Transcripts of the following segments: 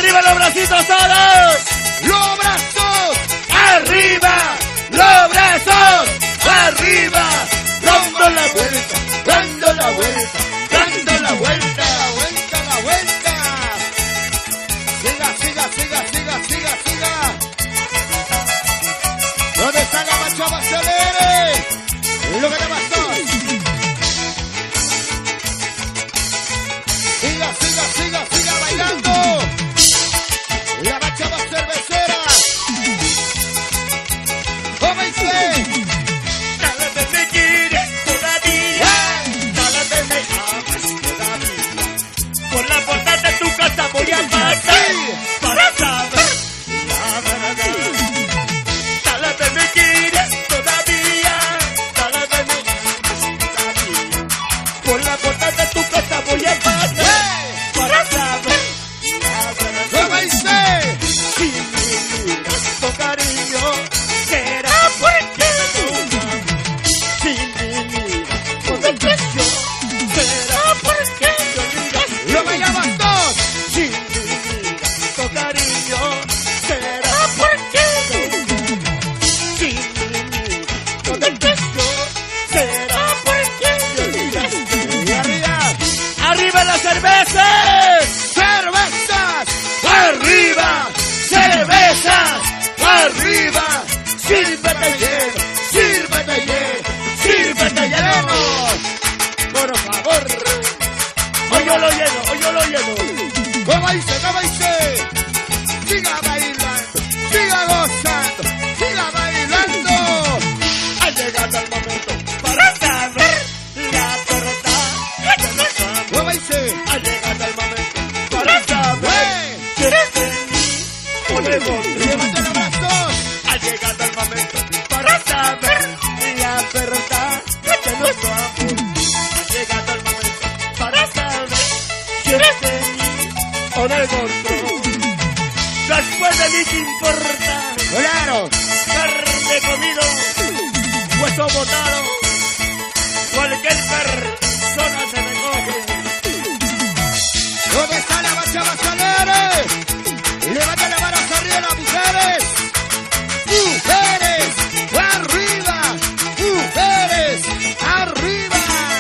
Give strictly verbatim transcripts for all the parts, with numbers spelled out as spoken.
Arriba los bracitos todos. Los brazos Arriba los brazos. Arriba. Dando la vuelta. Dando la vuelta. Dando la vuelta. La vuelta, la vuelta. Siga, siga, siga, siga, siga, siga. ¿Dónde está la machaba? Acelere. Y lo que le pasó. Siga, siga, siga, siga bailando. La machaba cervecera. ¿Cómo dice? Dale de me quieres todavía. Dale de me amas todavía. Por la puerta de tu casa voy a pasar para saber la verdad. Dale de me quieres todavía. Dale de me amas todavía. Por la puerta de tu casa voy a pasar para saber la verdad. ¿Cómo dice? Si me miras con cariño, será porque no amas. Si me miras con desprecio, será porque no miras. Lo bailamos todos. Si me miras con cariño, será porque no amas. Si me miras con desprecio, será porque no miras. Y arriba. ¡Arriba las cervezas! Cervezas. ¡Arriba! ¡Cervezas! ¡Arriba! ¡Sírvete hielo! ¡Sírvete hielo! ¡Sírvete hielo! Por favor. Hoy yo lo lleno, hoy yo lo lleno. ¿Cómo dice? ¿Cómo dice? Siga bailando. Siga gozando. Siga bailando. Ha llegado el momento para saber la verdad. Que no sabes. ¿Cómo dice? Ha llegado el momento para saber si eres de mí o de vos. Levanta los brazos. Ha llegado el momento para saber la verdad de nuestro amor. Ha llegado el momento para saber si eres de mí o del otro. Después de mí te importa Claro. carne comido, hueso botado, cualquier persona se me coge. ¿Dónde está la machaba? Acelere. Levanta las manos arriba las mujeres. Mujeres. Arriba. Mujeres. Arriba.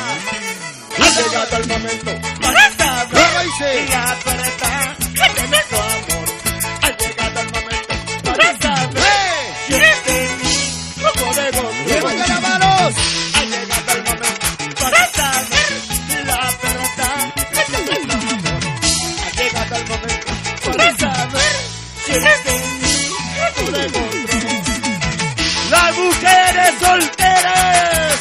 Ha llegado el momento para saber ¿Cómo dice? la verdad de nuestro amor. Ha llegado el momento para saber ¡Eh! si eres de mí o de vos. Levanta las manos. Ha llegado el momento para saber la verdad de nuestro amor. Ha llegado el momento para saber si eres de mí o de otro. Las mujeres solteras,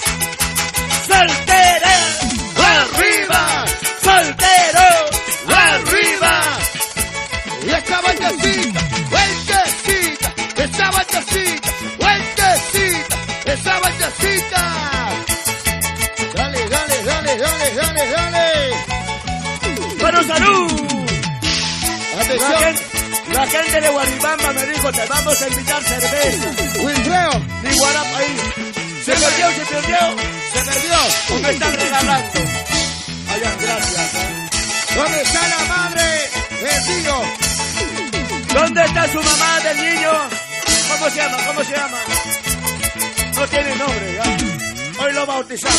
solteras, Arriba. solteros, arriba. Y esta vueltecita, vueltecita, esa vueltecita, vueltecita, esa vueltecita. Dale, dale, dale, dale, dale, dale. Bueno, salud. La Atención, gente, la gente de Guaribamba me dijo, te vamos a invitar cerveza. Wilfredo, Ni Guarapa ahí. ¿Se perdió, se perdió? se perdió. ¿O me están regalando? Allá, gracias. ¿eh? ¿Dónde está la madre del niño? ¿Dónde está su mamá del niño? ¿Cómo se llama? ¿Cómo se llama? No tiene nombre, ya. Hoy lo bautizamos.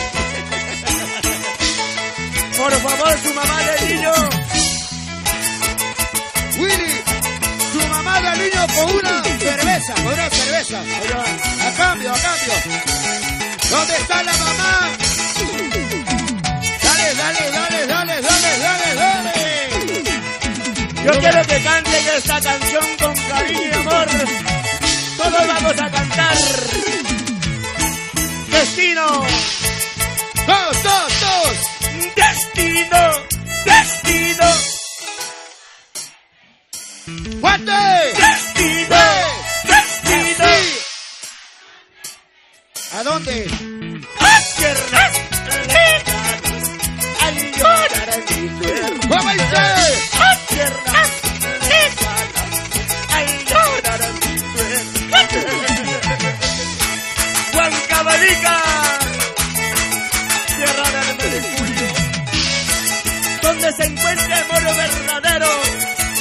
Por favor, su mamá del niño. Willy, su mamá del niño con una cerveza, con una cerveza. Allá. A cambio, a cambio. ¿Dónde está la mamá? Dale, dale, dale, dale, dale, dale, dale. Yo quiero que canten esta canción con cariño y amor. Todos vamos a cantar. Destino, Todos, todos, todos. destino, destino, ¡Fuerte! destino, destino. Así. ¿A dónde? A tierras lejanas, al llorar en mi cuerpo. ¿Cómo dice? A tierras lejanas, al llorar en mi cuerpo. Huancavelica, tierra del Mercurio, donde se encuentra el amor verdadero,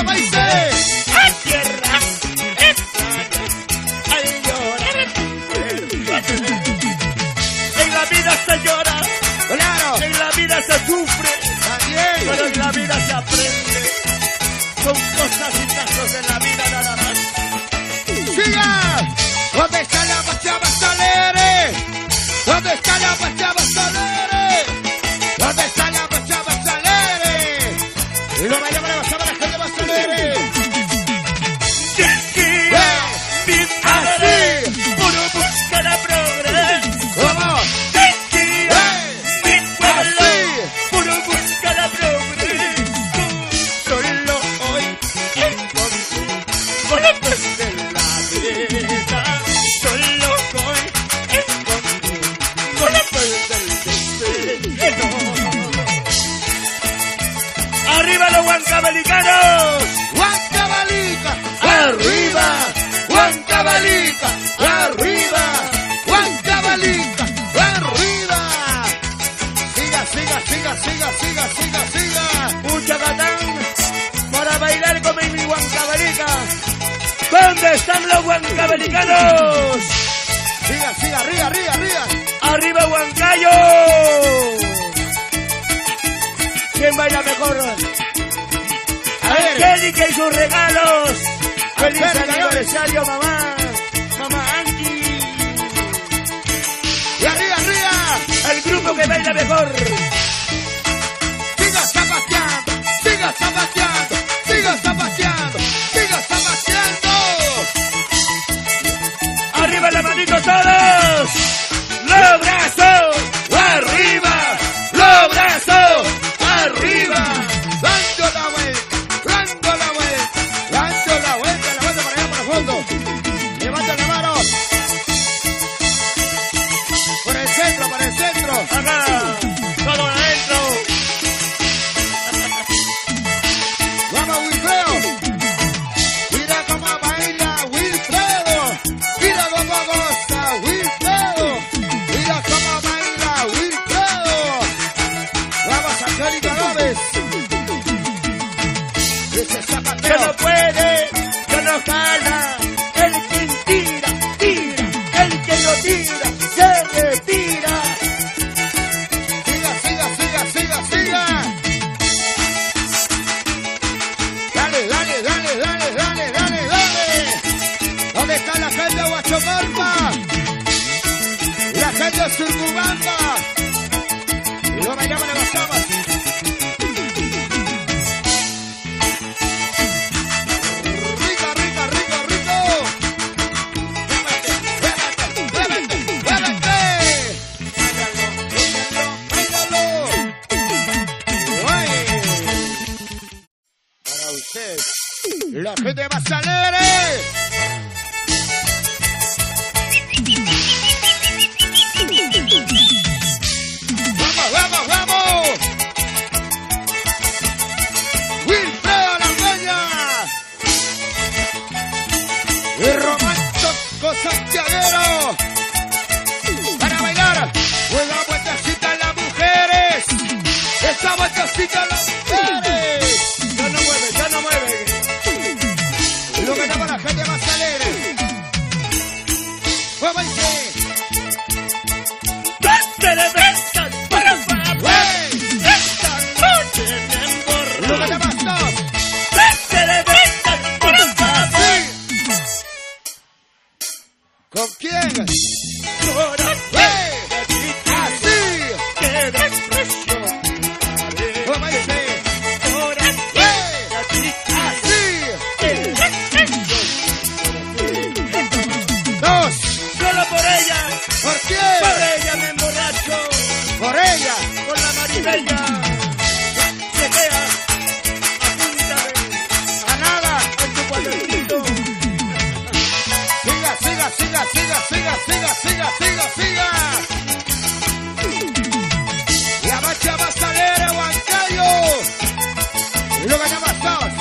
¿Cómo dice? A tierra extraña, al llorar en la vida se llora, Claro. en la vida se sufre, También. pero en la vida se aprende. Son cosas y casos de la vida nada más. ¡Siga! ¿Dónde está la Pachaba Salere? ¿Dónde está la Pachaba Salere? ¿Dónde está la Pachaba Salere? Y lo bailamos la Pachaba la gente Salere. Así, puro busca la progreso. ¿Cómo? Mi pueblo, puro busca la progreso. Solo hoy encontré golpes de la vida. Solo hoy encontré golpes del destino. ¡Arriba los huancabelicanos! ¡Huancabelica! ¡Arriba! ¡Huancabelica! ¡Arriba! ¡Huancabelica! ¡Arriba! Siga, siga, siga, siga, siga, siga, siga. Un chacatán para bailar con mi huancabelica. ¿Dónde están los huancabelicanos? Siga, siga, arriba, arriba, arriba. ¡Arriba Huancayo! ¿Quién baila mejor? A ver. Angélica y sus regalos. ¡Feliz Angélica, aniversario, mamá! ¡Mamá Angie! Y arriba, arriba. El grupo que baila mejor. Siga zapateando, siga zapateando, siga zapateando, siga zapateando. ¡Arriba la manito todos! ¡Los brazos! ¡Arriba! ¡Los brazos! ¡Arriba! Dando la vuelta, dando la vuelta, dando la vuelta, la vuelta para allá, para el fondo. Levanta la mano. Por el centro, por el centro. ¡Acá! ¡Todo adentro! Vamos, Wilfredo. Mira cómo baila Wilfredo. Mira cómo goza Wilfredo. Mira cómo baila Wilfredo. Vamos, Angélica Gómez. Ese ¡Que zapateo. no puede! ¡Que no jala! El que tira, tira. El que no tira, se retira. Siga, siga, siga, siga, siga. Dale, dale, dale, dale, dale, dale, dale. ¿Dónde está la gente de Huachocalpa? La gente de Surcubamba. Y lo bailamos de las camas. Rico, rico, rico, rico. Muévete, muévete, muévete, muévete. Báilalo, báilalo. Uy. Para usted, la gente va a salir. Vamos, vamos, vamos. Wilfredo La Peña. Y romántico santiaguero. Para bailar. Una vueltecita a las mujeres. Esa vueltecita a las mujeres. ¡Ya no mueve, ya no mueve! Lo que llama la gente más alegre. ¡Muévanse! ¡Te levantas, por favor! ¡Hey! ¡Esta noche me Lo que emborracho! llama dos. ¡Te levantas, por favor! ¿Con quién? ¡Corazón! ¡Hey! ¡Así! ¡Qué desprecio! ¡Muévanse! ¡Corazón! ¡Hey! ¡Así! ¡Qué desprecio! ¡Dos! ¡Solo por ella! ¿Por ¡Por quién? ella me emborracho! ¡Por ella! ¡Con la maribella! ¡Se queda! ¡Apúntame! ¡A nada! ¡En tu cuadernito! ¡Siga, siga, siga, siga, siga, siga, siga, siga, siga! La marcha va a salir a Huancayo. Y lo que llama dos.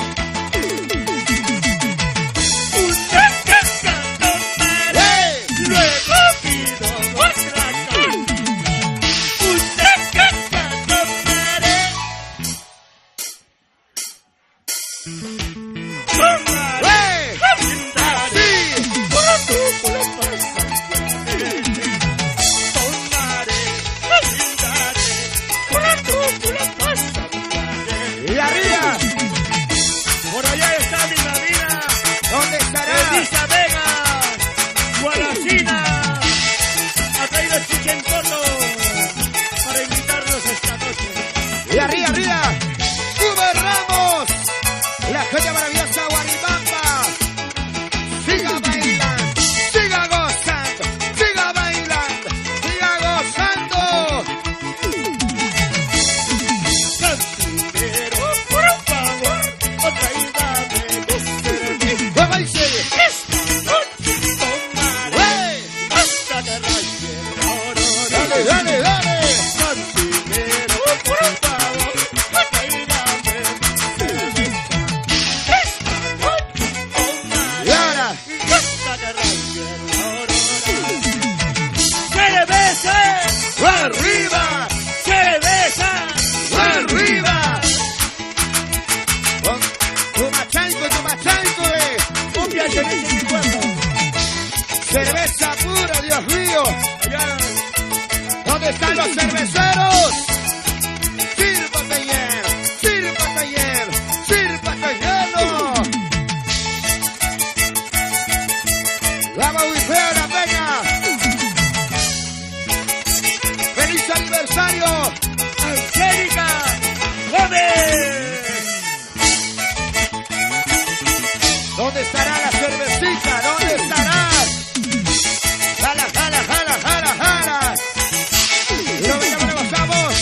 Una caca tomaré, ¡Hey! luego pido otra caca. Una caca tomaré. Y arriba. Por allá está mi madrina. ¿Dónde estará? Elisa Vega. Guaracina. Ha traído Chichencoto para invitarnos esta noche. Y arriba, arriba. Uber Ramos. La joya maravillosa Guaribamba. Siga bailando. Siga gozando. Siga bailando. Siga gozando. Cantinero, por favor, otra ida de mi ¡Vamos y sigue! esta noche tomaré hasta que raye el oro. Dale, dale, dale. Cantinero, por favor, otra ida de mi esta noche Y tomaré ahora. hasta que raye el oro. ¡Se le besa! ¡Arriba! ¡Se le besa! ¡Arriba! Tu machanco, tu machanco, eh. ¡Cumbia se dice en mi pueblo! Cerveza pura, Dios mío. Allá. ¿Dónde están los cerveceros? Sírvate bien, sírvate bien, sírvate lleno. Vamos, muy feo la peña. ¡Feliz aniversario! Angélica Gómez. ¿Dónde estará la cervecita? ¿Dónde estará? Jala, jala, jala, jala, jala. Y lo que gozamos.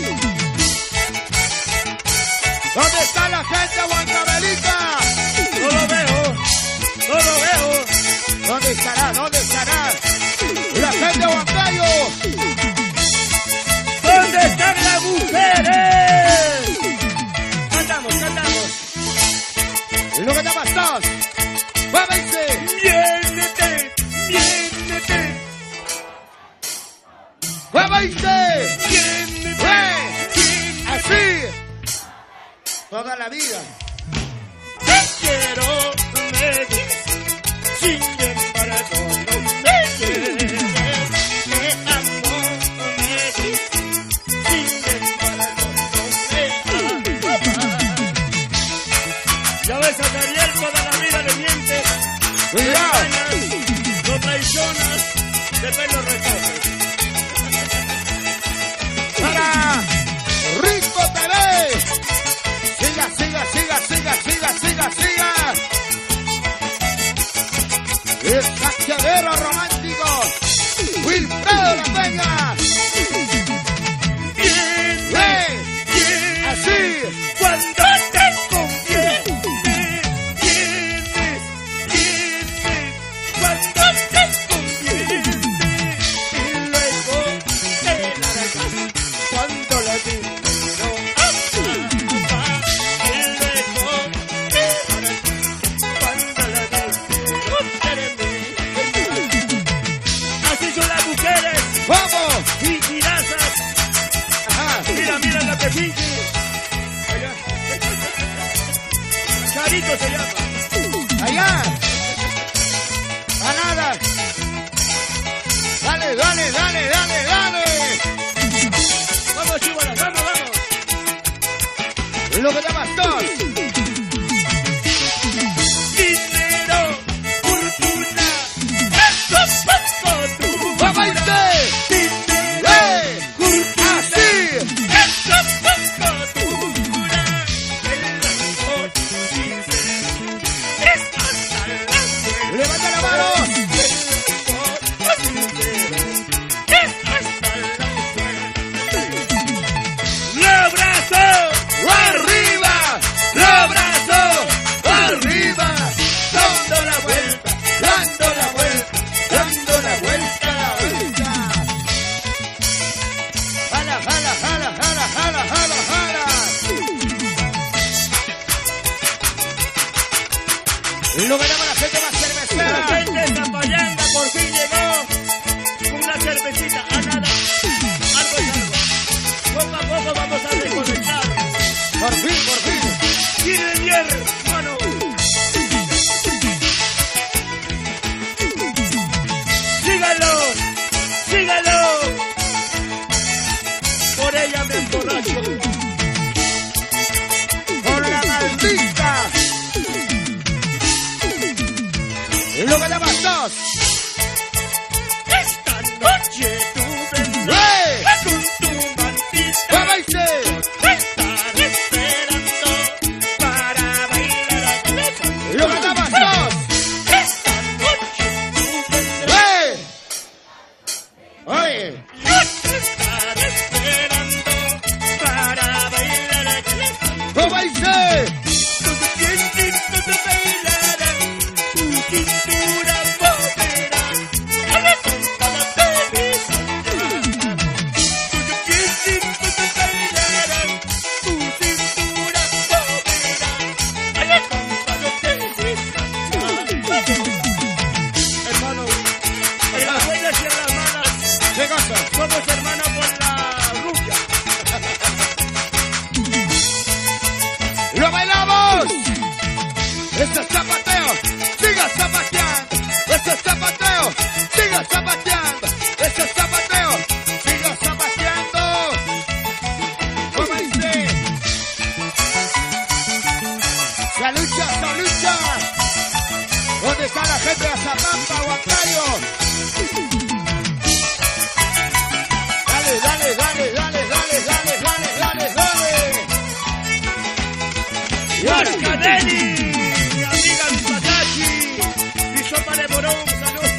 ¿Dónde está la gente Huancabelica? No lo veo, no lo veo. ¿Dónde estará? ¿Dónde estará? Y la gente Huancayo. ¿Dónde están las mujeres? Cantamos, cantamos. Y lo que llamas todos. ¡Muévense! Viéndete, viéndete, ¡Muévense! viéndete. ¡Eh! ¡Así! Toda la vida. Te quiero, me dices, sin embargo no me quieres. Te amo, me dices, sin embargo no me amas. Ya ves a Daniel, toda la vida le mientes, le ¡Cuidado! engañas, lo traicionas, de pelo recoges. Para Rico T V. Siga, siga, siga, siga, siga, siga, siga. El cachadero romántico. Wilfredo La Peña. Bien, ¡Eh! bien, Así. cuando te conviene, vienes, vienes, cuando te conviene, y luego te largas, cuando la digo ama, y luego te largas, cuando la digo termina. Así son las mujeres, ¡Vamos! fingirazas, Ajá. mira, mira la que finge. Allá. Charito se llama. Allá. A nada. Dale, dale, dale, dale, dale. Vamos, chihuahuas, vamos, vamos. Y lo que llamas todos. Dinero, fortuna, eso es tu ¡Muévense! dinero, ¡Eh! fortuna, ¡Así! eso es fortuna. El amor sincero es hasta la muerte. ¡Levanta la mano! El amor sincero es hasta la muerte. ¡Lo abrazo! ¡Arriba! ¡Abrazo! ¡Arriba! Dando la vuelta, dando la vuelta, dando la vuelta, la vuelta. Jala, jala, jala, jala, jala, jala, jala. Y lo que llama la gente más La cervecera. gente de Zapayanga por fin llegó. Una cervecita, a nada. Algo es algo. Poco a poco vamos a recolectar. Por fin, por fin. Tienen hierro, hermano. Síganlo, síganlo. Por ella me emborracho. luego llamas dos. Esta noche tú vendrás ¡Eh! con tu mantita. ¿Cómo dice? Te estaré esperando para bailar aquel son. Luego llamas dos. Esta noche tú vendrás. ¡Eh! Oye, Yo te estaré esperando para bailar aquel son. ¿cómo dice? Tus piecitos te bailarán, tu cintura moverá al compás de mi samba. Tus piecitos te bailarán, tu cintura moverá al compás de mi samba. Hermano, en las buenas y en las malas ¿Qué cosa? somos hermanos por la rubia. ¡Lo bailamos! ¡Eso es zapateo! ¡Siga zapateando! ¡Eso es zapateo! ¡Siga zapateando! ¡Eso es zapateo! ¡Siga zapateando! ¿Cómo dice? ¡Salucha, salucha! ¿Dónde está la gente de Zapampa, Huancayo? Dale, dale, dale, dale, dale, dale, dale, dale, dale. Huascanelli, mi amiga mi patachi, mi sopa de morón, salud.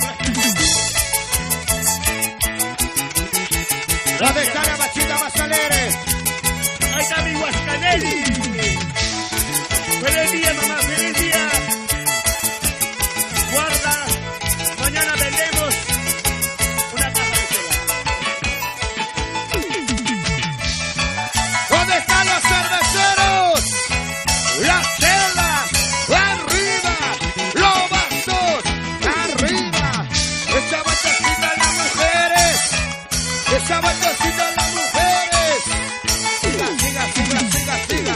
¿Dónde está la machita más alegre? Ahí está mi Huascanelli. Feliz día, mamá, feliz día. Guarda, mañana vendemos una caja de cera. ¿Dónde están los cerveceros? Las chelas, arriba, los vasos, arriba. Esa vueltecita en las mujeres, esa vueltecita en las mujeres. Siga, siga, siga, siga, siga.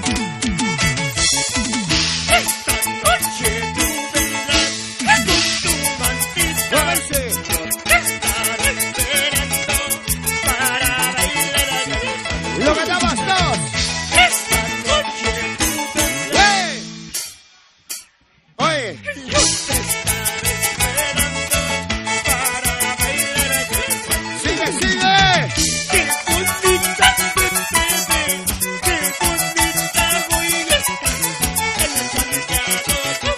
Esta noche tú vendrás con tu mantita. ¿Cómo dice? Te estaré esperando para bailar aquel son. Lo que llamas dos. Esta noche tú vendrás. ¡Eh! Oye, Yo te estaré esperando para bailar aquel son. sigue, sigue. Qué bonita te ve, qué bonita voy a estar en el Santiago.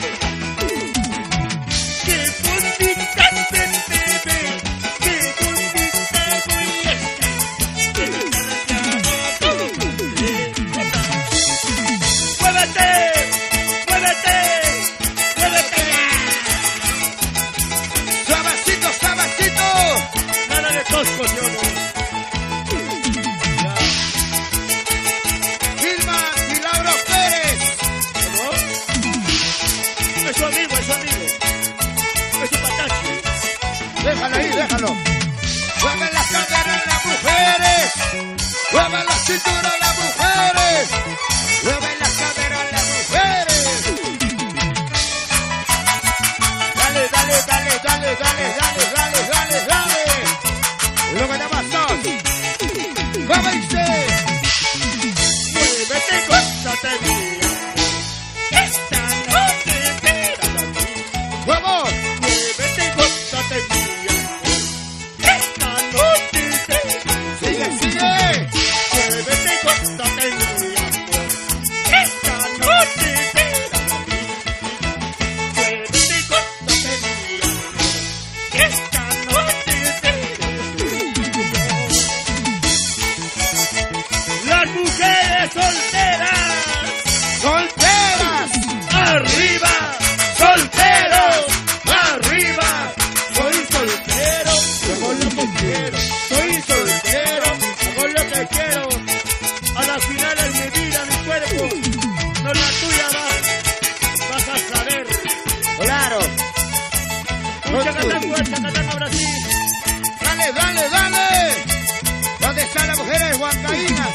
Qué bonita te ve, qué bonita voy a estar en el Santiago. ¡Muévete! ¡Muévete! ¡Muévete! Suavecito, suavecito. Nada de coscosiones. Gilma Milagro Pérez. ¿Cómo? Es su amigo, es su amigo. Es su patachi. Déjalo ahí, déjalo. Mueven las caderas las mujeres. Mueven la cintura las mujeres. Mueven las caderas las mujeres. Dale, dale, dale, dale, dale, dale, dale, dale, dale. Lo que llamas dos. ¿Cómo dice? Muévete, gózate mía. Esta noche espera a mí. Vamos. Muévete, gózate mía. Esta noche espera. Sigue, sigue. Muévete, gózate mía. Esta noche espera a mí. Muévete, gózate mía. Esta noche espera. Las mujeres solteras. Solteras. ¡Arriba! ¡Solteros! ¡Arriba! Soy soltero, hago lo que quiero. Soy soltero, hago lo que quiero. A la final es mi vida, mi cuerpo. No la tuya va. Vas a saber. Claro. Chacatán, Chacatán, ahora sí. Dale, dale, dale. ¿Dónde están las mujeres huancaínas?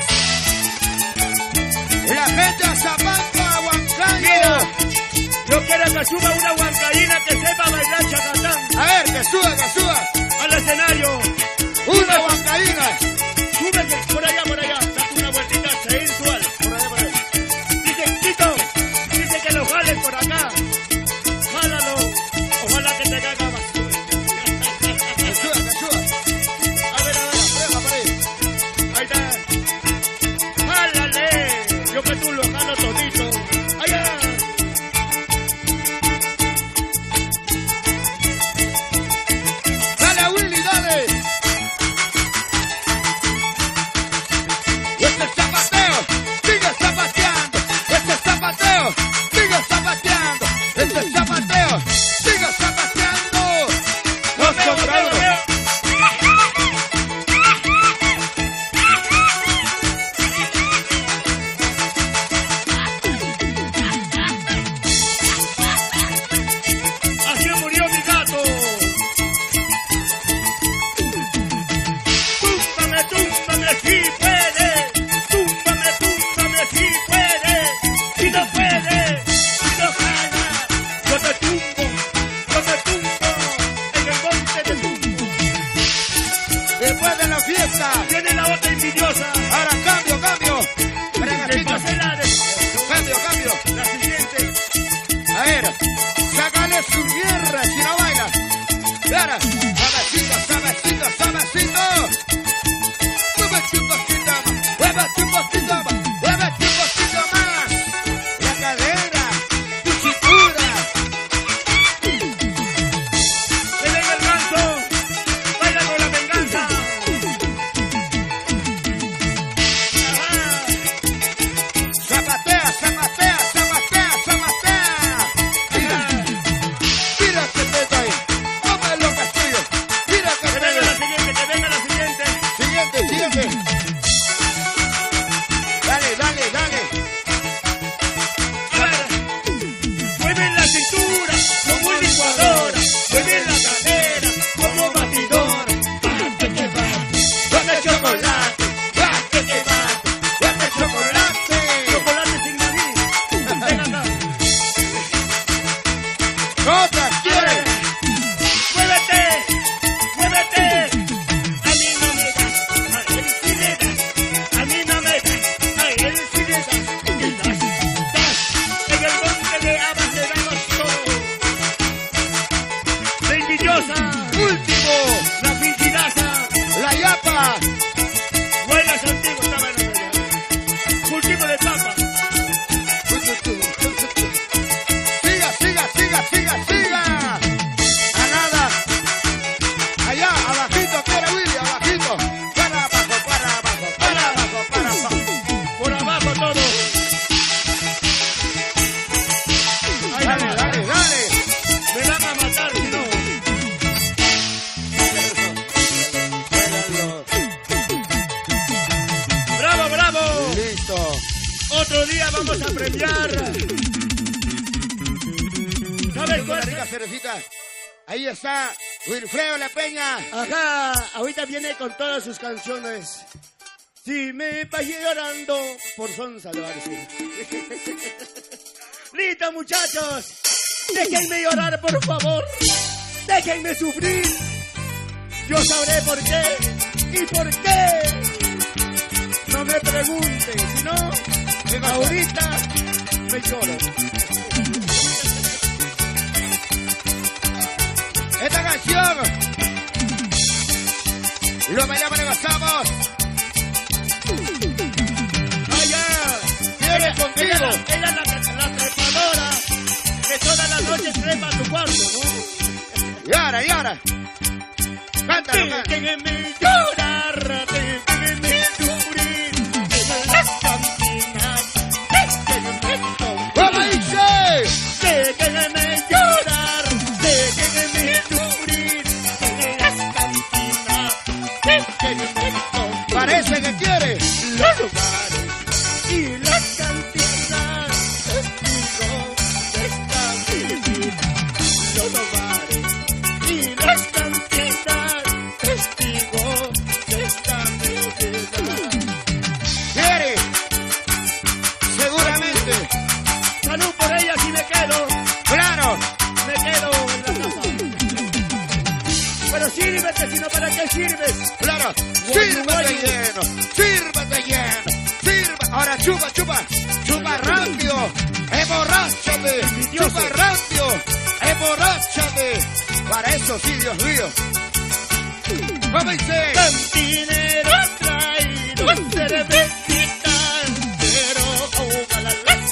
La gente de Zapampa, Huancayo. Mira, yo quiero que suba una huancaína que sepa bailar chacatán A ver, que suba, que suba. al escenario. Una huancaína. Sube que por allá, por allá. Date una vueltita sensual. Por allá, por allá. Dice, Tito, dice que lo jales por acá. Jálalo. Dímelo todito. Allá. Dale, Willy, dale. Este es zapateo, sigue zapateando. Este es zapateo, sigue zapateando. Este es zapateo, sigue zapateando. Dos contra uno. Así murió mi gato. Túmbame, túmbame si puede. Túmbame, túmbame si puede. Si no puede, si no gana, yo te tumbo, yo te tumbo. En el monte te tumbo. Después de la fiesta, Viene la otra envidiosa. ahora cambio, cambio. Que Bregacito, pase la de cambio, cambio. la siguiente. A ver, sácale su mierda si no baila. Clara, suavecito, suavecito, suavecito. Muévete un poquito más, muévete un poquito más, muévete un poquito más. La cadera, tu cintura. Se venga el ganso. Baila con la venganza. Ajá. Zapatea, zapatea, zapatea, zapatea. Mira, mira que te doy. Toma lo que es tuyo. Mira que Que te venga la doy. siguiente, que venga la siguiente. Siguiente, siguiente. Dale, dale, dale. A ver. Mueve la cintura como licuadora. Mueve la cadera como batidora. Bate que bate. Dame chocolate, bate que bate, dame chocolate. Chocolate sin maní. Ven acá. Otra, A quiere. ver. Muévete. Muévete. A mí no me das. A él sí le das. A mí no me das. A él sí le das. Y das. Das. En el monte le amas, le damos todo. La envidiosa. Último, La fingidaza. la yapa. Buenas antiguas, está bueno, ya. Cultivo de tapa. Siga, siga, siga, siga, siga. A nada. Allá, abajito, quiere Willy, abajito. Para abajo, para abajo, para abajo, para abajo. Por abajo todo. Ahí Dale, va. dale, dale. Me van a matar si no. ¡Bravo, bravo! Listo. Otro día vamos a premiar. ¿Sabes Una cuál? rica cervecita. Ahí está Wilfredo La Peña. Ajá, ahorita viene con todas sus canciones. Si me vas llorando por Sonsa, le va a decir. Listo, muchachos. Déjenme llorar, por favor. Déjenme sufrir. Yo sabré por qué y por qué. No me pregunte, si no, ahorita me lloro. Esta canción lo bailamos, le gozamos. Allá. Viene Ella, contigo. ella, ella es la, la trepadora que todas las noches trepa a tu cuarto, ¿no? Y ahora, y ahora. Cántalo, cántalo. Déjenme llorar, déjenme sufrir en las cantinas, déjenme tomar, ¿Cómo dice? déjenme llorar, déjenme sufrir en las cantinas, déjenme tomar Parece que quiere. los lugares y las cantinas, testigo de esta mi vida, los lugares y las cantinas, testigo de esta mi vida. Quiere. Seguramente. Salud por ella si me quedo, Claro. me quedo en la casa. Pero sírvete, sino ¿para qué sirves? Claro. Sírvete lleno. Sírvete lleno. Sirva. Ahora chupa, chupa. Chupa rápido. Emborráchate. Chupa rápido. Emborráchate. Para eso sí, Dios mío. ¿Cómo dice? Cantinero traído cervecita, pero ojalá las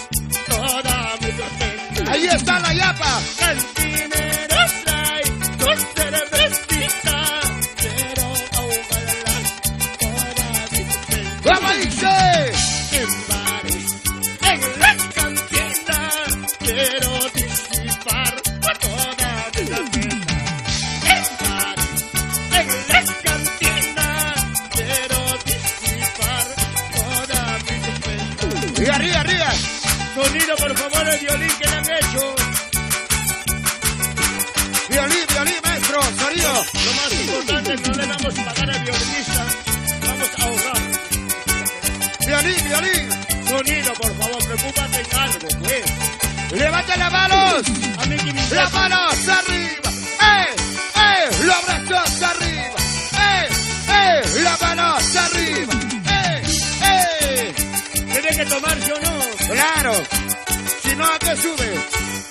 Ahí está la yapa. Cantineros trae dos cervecitas, quiero ahogarlas toda mi vida. ¿Cómo dice? En bares, en las cantinas, quiero disipar toda mi vida. En bares, en las cantinas, quiero disipar toda mi vida. Y arriba, arriba. Sonido, por favor, el violín que le han hecho. Violín, violín, maestro. Sonido. Lo más importante es que no le vamos a pagar al violinista. Vamos a ahogar. Violín, violín. Sonido, por favor, preocúpate en algo, pues. Levanta las manos. A mí que me Las interesa. manos arriba. ¡Eh! ¡Eh! Los brazos arriba. ¡Eh! ¡Eh! Las manos arriba. ¡Eh! ¡Eh! ¿Tiene que tomarse o no? Claro. Si no, ¿a qué sube?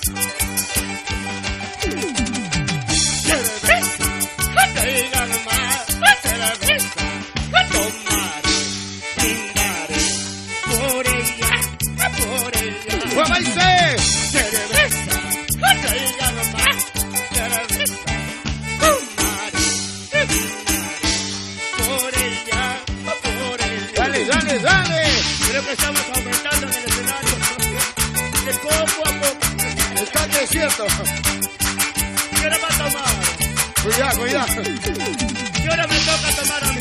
Cerveza, traigan más cerveza. Tomaré, brindaré por ella, por ella. ¿Cómo dice? Cerveza, traigan más cerveza. Tomaré, brindaré por ella, por ella. Dale, dale, dale. Creo que estamos aumentando en el escenario. De poco a poco. Está desierto. ¿Qué hora va a tomar? Cuidado, cuidado. ¿Qué hora me toca tomar a mí?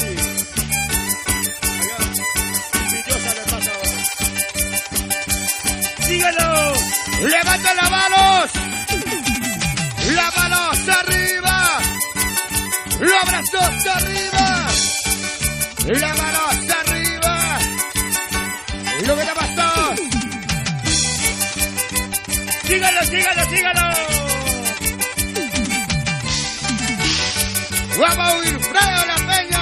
Mi diosa le pasa ahora. ¡Síguelo! Levanta las manos. Las manos arriba. Los brazos arriba. Las manos arriba. Lo que te pasó. ¡Síguelo, síguelo, síguelo! Vamos a huir, Fredo La Peña.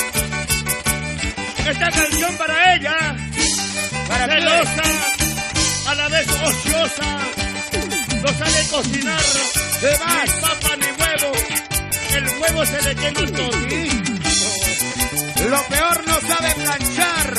Esta canción para ella. ¿Para qué? Celosa, a la vez ociosa. No sabe cocinar. ¿Qué Ni más? papa ni huevo. El huevo se le quema todito. Lo peor, no sabe planchar.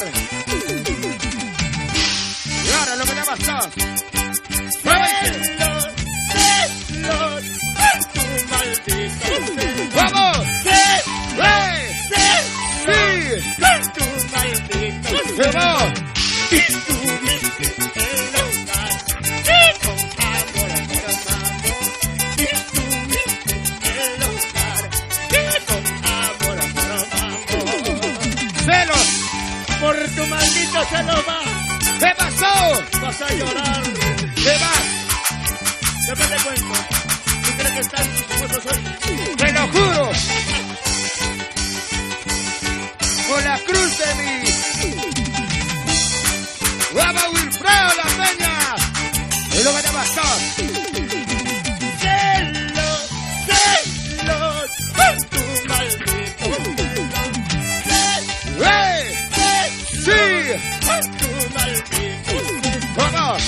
Y ahora lo que te pasó. Celos, celos, tu maldito celos. ¡Vamos! Celos, ¡Eh! ¡Sí! tu maldito ¡Se va! y tuviste el hogar y con amor, amor, amor. Y tuviste el hogar y con amor, amor, amor. ¡Celos! Por tu maldito celo va, ¿Qué pasó? vas a llorar. ¿Qué más? Después te cuento. ¿Tú crees que estás dispuesto soy? ¡Te lo juro! Por la cruz de mi... ¡Vamos, Wilfredo La Peña! Es lo que te pasó. Celos, celos, por tu maldito celos. ¡Eh! ¡Sí! Por tu maldito celos. ¡Vamos!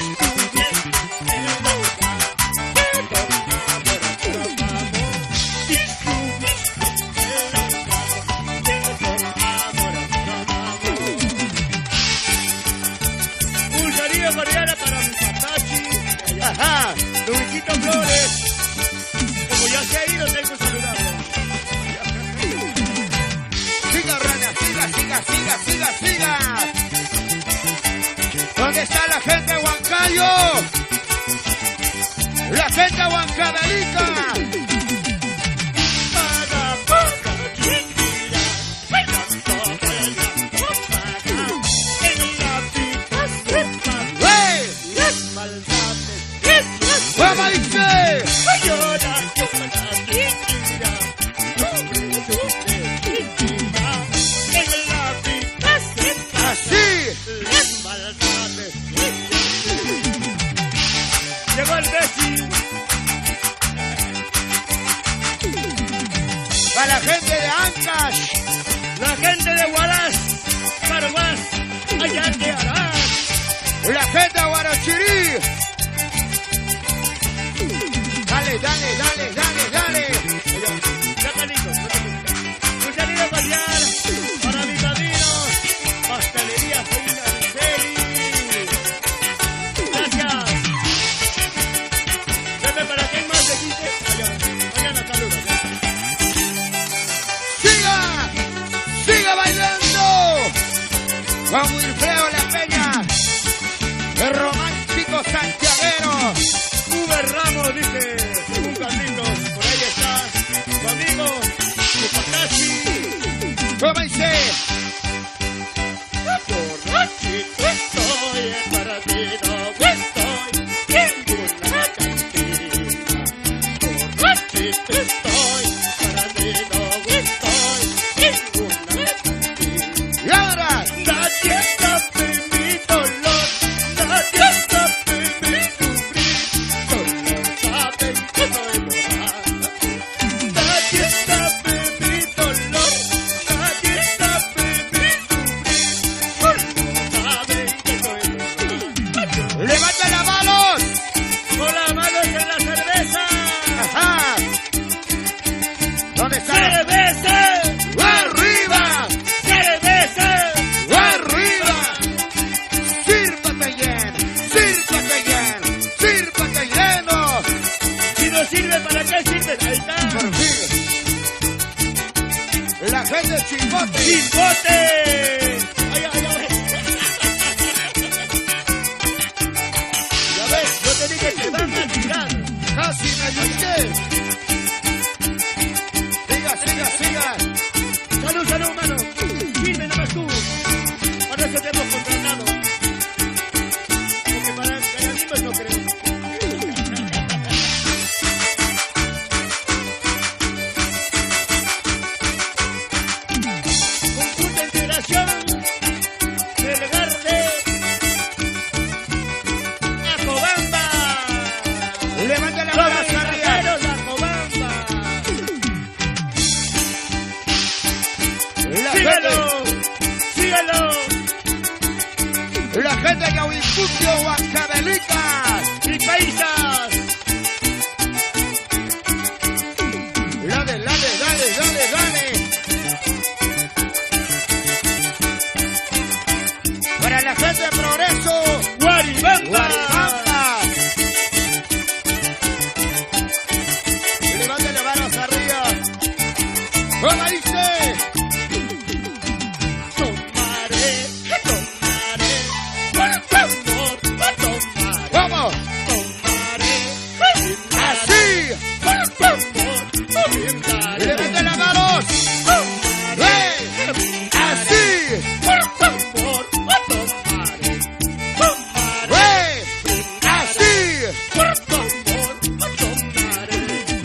Un saludo cordial para mi papachi, ¡Ajá! Luisito Flores. Como ya se ha ido, tengo que saludarlo. ¡Siga, rana! ¡Siga, siga, siga, siga, siga! ¿Dónde está la gente de Huancayo? ¡La gente de Huancavelica! Para poca chiquilla, bailando, bailando, para. En la vida se paga. ¡Eh! Las maldades, es las ¡Vamos, dice! llora, llora, chiquilla. Sobre su chiquilla. En la vida se paga. ¡Así! Las maldades, llegó el Bessi. Para la gente de Ancash, La gente de Huaraz, Carhuaz, allá de Arás. la gente de Guarachirí. Dale, dale, dale, dale, dale. Ya Carlitos, no te preocupes. Un saludo cordial para mi padrino, Pastelería Feina Celi. Gracias. Juan Wilfredo La Peña, el romántico santiaguero. Uber Ramos dice, un Carlitos, por ahí está, tu amigo, tu Pakashi. ¿Cómo dice? Borrachito estoy, perdido estoy, ninguna cantina. Borrachito estoy, perdido estoy, ninguna cantina. Y ahora, Nadie sabe mi dolor, nadie sabe mi sufrir, solo saben que soy borracha. Nadie sabe mi dolor, nadie sabe mi sufrir, solo saben que soy borracha. levanta las manos. Con las manos en la cerveza, Ajá. ¿Dónde está? cerveza, ¡Arriba! cerveza. ¡Arriba! Sírvate bien, sírvate bien, sírvate lleno. Si no sirve, ¿para qué sirve? Ahí está. Por fin. La gente chimbote. ¡Chimbote! Ay, ay, ay. Ya ves, yo te dije que van a tirar. Casi me ayudé. Siga, siga, siga. Salud, salud, mano. Sirve nomás tú. Para eso te hemos contratado. Porque para canalismos no creo. Conjunta integración del Garde Acobamba. Levanta las manos Los arriba. mensajeros de Acobamba. La Síguelo, síguelo. gente, la gente de Huipucio, Huancavelica. Y paisas. Dale, dale, dale, dale, dale. Para la gente de Progreso, Guaribamba. Guaribamba. Levante las manos arriba. ¿Cómo dice? Tomaré, tomaré, por favor, tomaré, ¿Cómo? tomaré, Así. por favor, brindaré, Levante las manos. ¡Eh! Así. por favor, tomaré, tomaré, ¡Eh! Así. por favor, tomaré.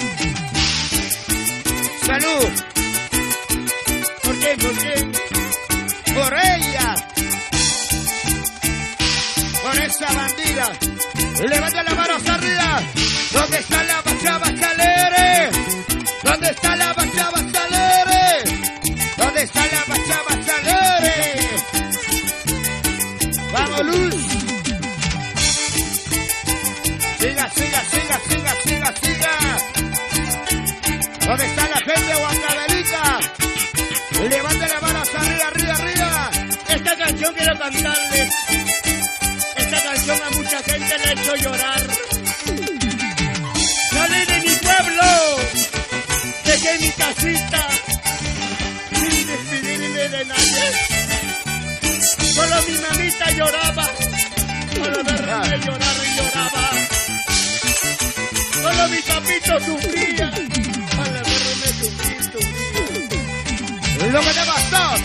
Salud. ¿Por qué? ¿Por qué? Por ella, por esa bandida. Levanta las manos arriba. ¿Dónde está la bachaba salere? ¿Dónde está la bachaba salere? ¿Dónde está la bachaba salere? Vamos, Luz. Siga, siga, siga, siga, siga, siga. ¿Dónde está la gente de Huancavelica? Levanta las manos arriba, arriba, arriba. Esta canción quiero cantarles. Esta canción a mucha gente le ha hecho llorar. Salí de mi pueblo, dejé mi casita, sin despedirme de nadie. Solo mi mamita lloraba, al verme llorar y lloraba. Solo mi papito sufría, al verme sufrir, sufría. Lo que te bastó.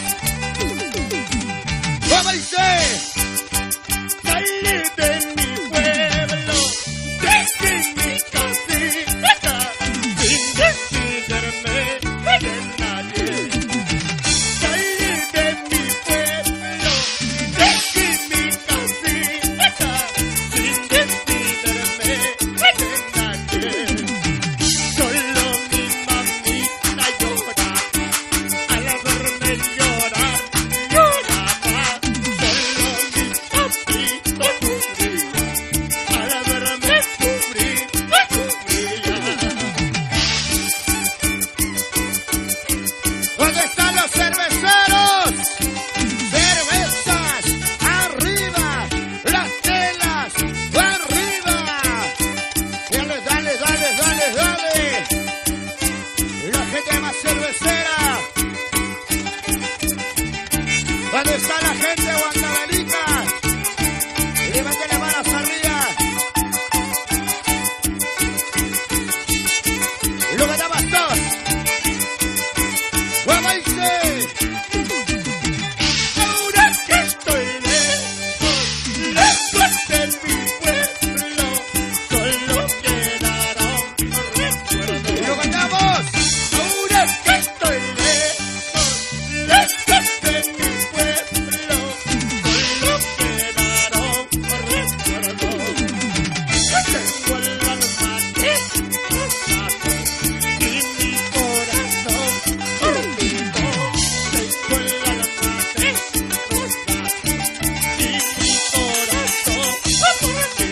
¿Cómo dice? Salí de mi pueblo, dejé mi casita, sin despedirme de nadie. Salí de mi pueblo, dejé mi casita, sin despedirme de nadie. Solo mi mamita llora, al verme llorar, lloraba. Solo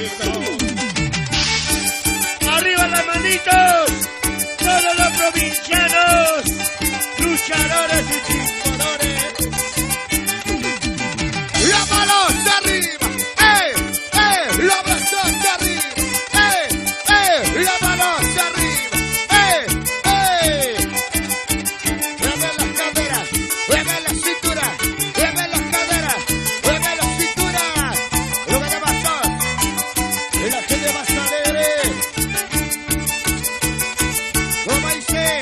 Arriba las manitos, todos los provincianos, luchadores y chingones. Las manos arriba, eh, eh, los brazos arriba, eh, eh, las manos arriba, eh, eh. Mueve las caderas, mueve la cintura, mueve las caderas, mueve la cintura. Lo que te pasó, y la gente más alegre. ¿Cómo dice?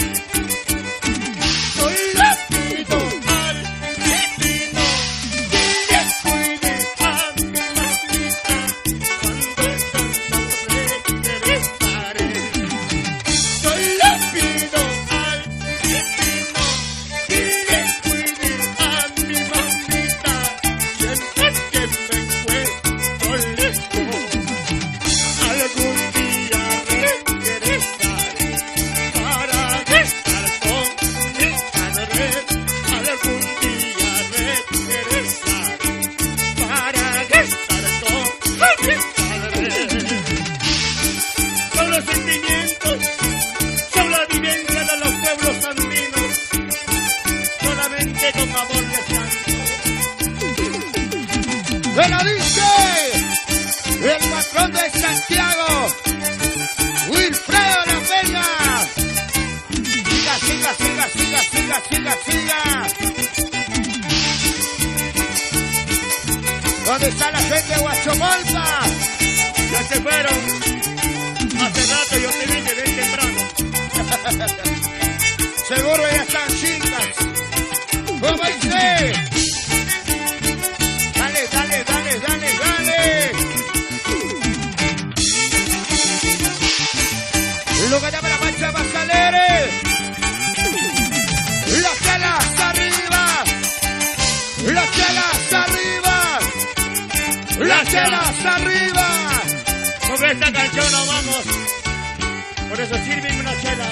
Hoy le pido al divino que le cuide a mi mamita cuando yo no regresaré. Hoy le pido al divino que le cuide a mi mamita siempre que me encuentro lejos. Algún día regresaré para estar con mi padre. Algún día regresaré para estar con mi padre. Son los sentimientos, son la vivencia de los pueblos andinos. Solamente con amor de santo. ¡Me lo dice! El patrón de Santiago, Wilfredo La Peña. Siga, siga, siga, siga, siga, siga, siga. ¿Dónde está la gente de Huachomolpa? Ya se fueron. Hace rato yo te vi que ven temprano. Seguro ya están chicas. ¿Cómo dice? Dale, dale, dale, dale, dale. Lo que llama la marcha más alegre. Las chelas arriba. Las chelas arriba. Las chelas arriba. Con esta canción nos vamos. Por eso sírveme una chela.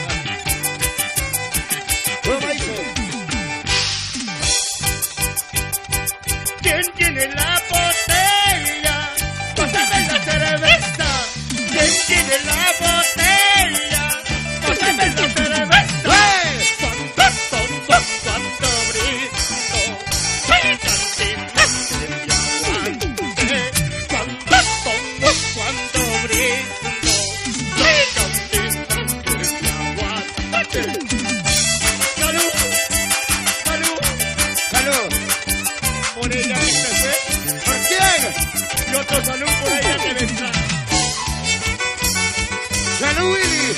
¿Cómo dice? ¿Quién tiene la botella? Pásame la cerveza. ¿Quién tiene la botella? Pásame la cerveza. ¡Eh! Cuando tomo, cuando brindo, soy cantina de diamante. Cuando tomo, cuando brindo, soy cantina de diamante. Salud, salud, Salud. por ella que se fue. ¿Por quién? Y otro salud por ella que vendrá. Salud, Willy.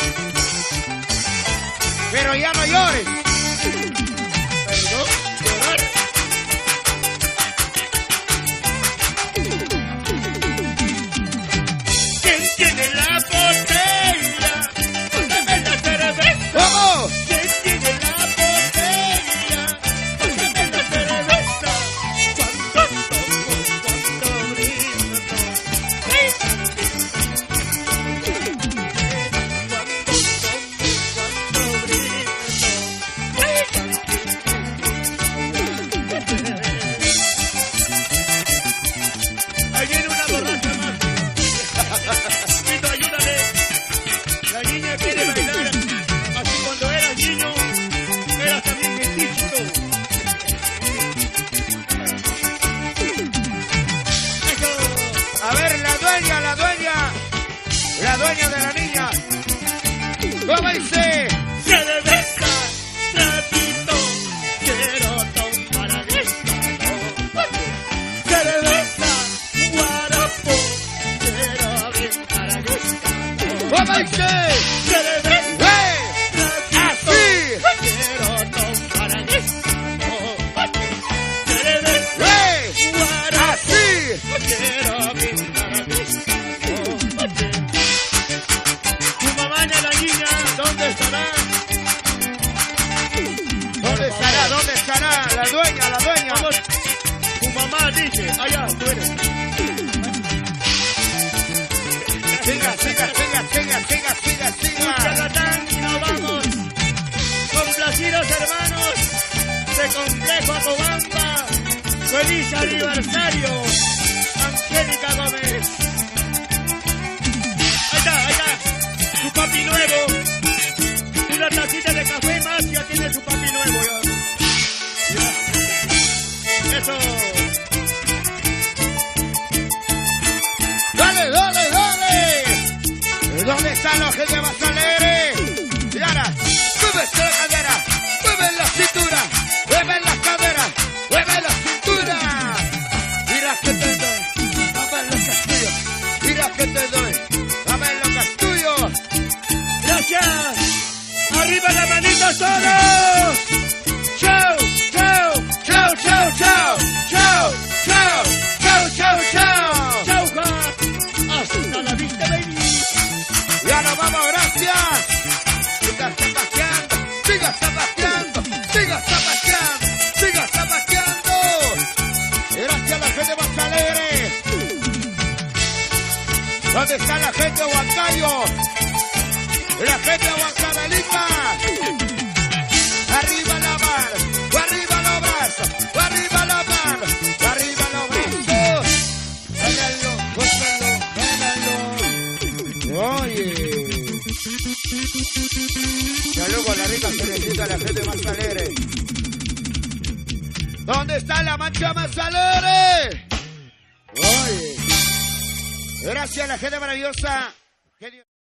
Pero ya no llores. Perdón, llorar. ¿Quién tiene la botella? Pásame la cerveza. ¿Cómo? ¿Quién tiene la botella? Pásame la cerveza. Cuando tomo, cuando brindo, soy cantina. Cuando tomo, cuando brindo, soy cantina. Ahí viene una borracha más. Tito, ayúdale. La niña quiere bailar. Así cuando eras niño, eras también mestizo. Eso. A ver, la dueña, la dueña. La dueña de la niña. ¿Cómo dice? Cerveza, trapito, quiero tomar esto. Cerveza, guarapo, quiero brindar esto. ¿Cómo dice? Cerveza, ¡Eh! trapito, ¡Así! quiero tomar esto. Cerveza, ¡Eh! guarapo, ¡Así! quiero brindar esto. Tu mamá y la niña, ¿dónde estará? ¿Dónde estará? ¿Dónde estará? La dueña, la dueña. Vamos. Tu mamá dice, allá, tú eres. Siga, siga, siga, siga, siga, siga, siga. Yucatán, y nos vamos. Complacidos hermanos de Complejo Acobamba. Feliz aniversario, Angélica Gómez. ¿Dónde está la gente más alegre? Y ahora, mueve la cadera, mueve la cintura, mueve la cadera, mueve la cintura. Mira que te doy, dame lo que es tuyo. Mira que te doy, dame lo que es tuyo. Gracias. Arriba la manita todos. Chao, chao, chao, chao, chao, chao, chao, chao, chao, chao. Chao, Juan. Hasta la vista, baby. Ya nos vamos, gracias. Siga zapateando, siga zapateando, siga zapateando, siga zapateando. Gracias a la gente más alegre. ¿Dónde está la gente de Huancayo? La gente de Huancavelica. Arriba la mar, arriba los brazos, arriba la mar, arriba los brazos. Véanlo, gózalo, véanlo. Oye. Saludos con la rica cerecita a la gente más alegre. ¿Dónde está la mancha más alegre? Oye. Gracias a la gente maravillosa.